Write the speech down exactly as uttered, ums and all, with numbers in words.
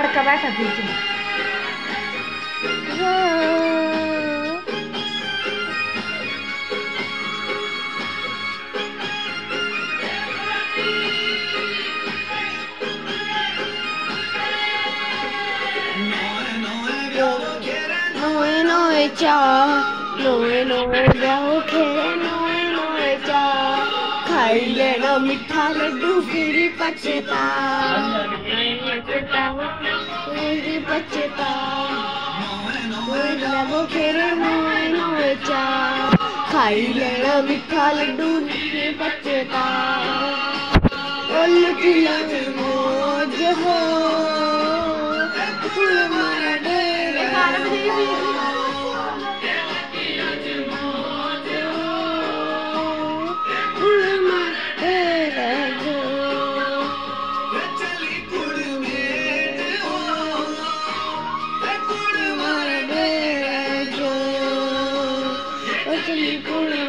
लड़का बैठा पीछे। नोए नोए चा नोए नोए जाओ खेरे नोए नोए चा खाई लेना मिठा लड्डू फिर पछता फिर पछता वो खेरे नोए नोए चा खाई लेना मिठा लड्डू फिर पछता उल्टी मौज हो मारा डेरे चली